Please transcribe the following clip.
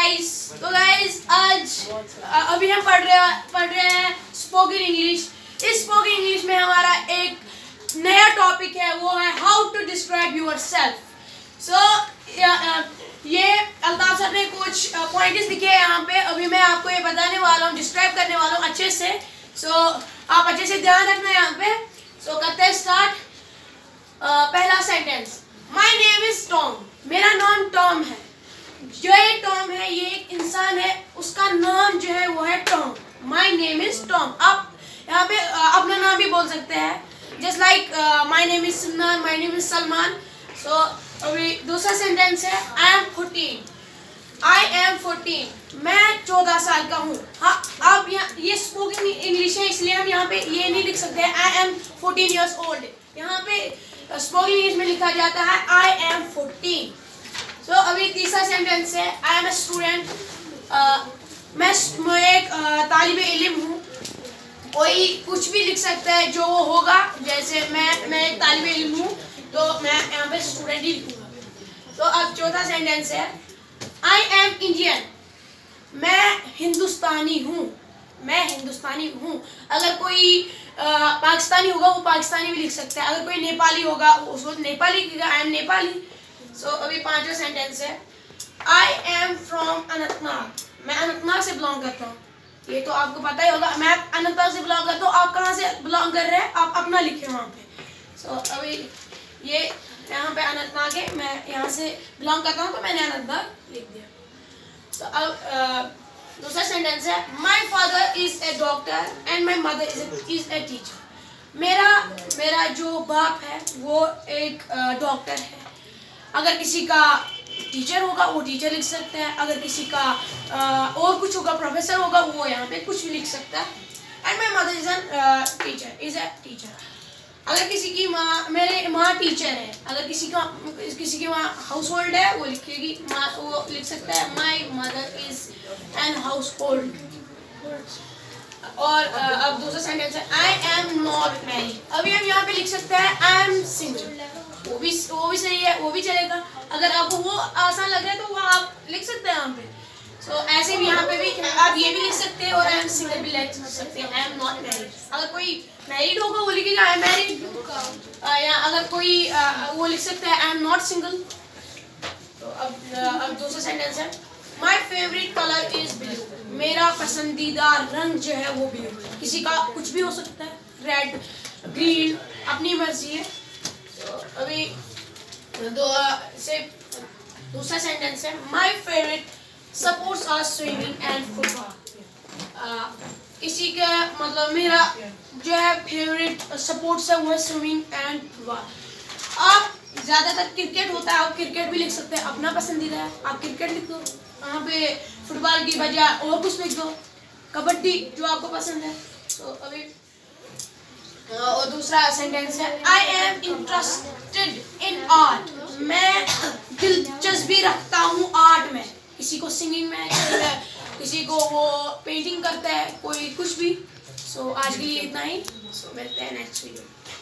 Guys, तो guys आज अभी हम पढ़ रहे हैं स्पोकन इंग्लिश। इस स्पोकन इंग्लिश में हमारा एक नया टॉपिक है, वो है how to describe yourself. So ये अल्ताफ सर ने कुछ पॉइंट्स लिखे हैं यहाँ पे। अभी मैं आपको ये बताने वाला हूँ, डिस्क्राइब करने वाला हूँ अच्छे से। सो आप अच्छे से ध्यान रखना यहाँ पे। सो करते हैं स्टार्ट। पहला sentence, my name is Tom. मेरा नाम टॉम है। जो ये टॉम है ये एक इंसान है, उसका नाम जो है वो है Tom. My name is Tom. आप यहाँ पे अपना नाम भी बोल सकते हैं, just like my name is Salman, my name is Salman. So अभी दूसरा सेंटेंस है, आई एम 14। आई एम 14, मैं 14 साल का हूँ। हाँ, अब ये स्पोकन इंग्लिश है, इसलिए हम यहाँ पे ये नहीं लिख सकते हैं आई एम 14 ईयर्स ओल्ड। यहाँ पे स्पोकन इंग्लिश में लिखा जाता है आई एम 14। तो अभी तीसरा सेंटेंस है, आई एम ए स्टूडेंट। मैं एक तालिबे इल्म हूँ। कोई कुछ भी लिख सकता है जो वो होगा, जैसे मैं एक तालिबे इल्म हूँ तो मैं यहाँ पे स्टूडेंट ही लिखूंगा। तो अब चौथा सेंटेंस है, आई एम इंडियन। मैं हिंदुस्तानी हूँ। मैं हिंदुस्तानी हूँ। अगर कोई पाकिस्तानी होगा वो पाकिस्तानी भी लिख सकता है। अगर कोई नेपाली होगा उसको नेपाली लिखेगा, आई एम नेपाली। सो अभी पांचवा सेंटेंस है, आई एम फ्रॉम अनंतनाग। मैं अनंतनाग से बिलोंग करता हूँ। ये तो आपको पता ही होगा, मैं अनंतनाग से बिलोंग करता हूँ। आप कहाँ से बिलोंग कर रहे हैं, आप अपना लिखे वहाँ पे। सो अभी ये यहाँ पे अनंतनाग है, मैं यहाँ से बिलोंग करता हूँ तो मैंने अनंतनाग लिख दिया। तो अब दूसरा सेंटेंस है, my father is a doctor and my mother is a teacher. मेरा जो बाप है वो एक डॉक्टर है। अगर किसी का टीचर होगा वो टीचर लिख सकते हैं। अगर किसी का और कुछ होगा, प्रोफेसर होगा, वो यहाँ पे कुछ भी लिख सकता है। And my mother is a teacher. अगर किसी की मेरी माँ टीचर है। अगर किसी की माँ हाउस होल्ड है वो लिखेगी, वो लिख सकता है my mother is an household. और अब दूसरा सेंटेंस है, आई एम नॉट मैरिड। अभी हम यहाँ पे लिख सकते हैं आई एम सिंगल। वो भी सही है, वो भी चलेगा। अगर आपको वो आसान लग रहा है तो वो आप लिख सकते हैं यहाँ पे। सो ऐसे भी यहाँ पे भी आप ये भी लिख सकते हैं और आई एम सिंगल भी लिख सकते हैं, आई एम नॉट मैरिड। अगर कोई मैरिड होगा वो लिखेगा आई एम मैरिड, या अगर कोई वो लिख सकता है आई एम नॉट सिंगल। तो अब दूसरा सेंटेंस है, my favourite colour is blue. मेरा पसंदीदा रंग जो है वो ब्लू। किसी का कुछ भी हो सकता है, रेड, ग्रीन, अपनी मर्जी है। तो अभी दूसरा सेंटेंस है, my favourite sports are swimming and football. किसी का मतलब मेरा जो है फेवरेट स्पोर्ट्स है वो है स्विमिंग एंड फुटबॉल। आप ज़्यादातर क्रिकेट होता है, आप क्रिकेट भी लिख सकते हैं, अपना पसंदीदा है, आप क्रिकेट लिख दो। वहाँ पे फुटबॉल की बजाय और कुछ लिख दो, कबड्डी जो आपको पसंद है। तो अभी और दूसरा सेंटेंस है, I am interested in art. मैं दिलचस्पी रखता हूँ आर्ट में। किसी को सिंगिंग में, किसी को वो पेंटिंग करता है, कोई कुछ भी। सो आज के लिए इतना ही। सो मिलते हैं नेक्स्ट वीडियो।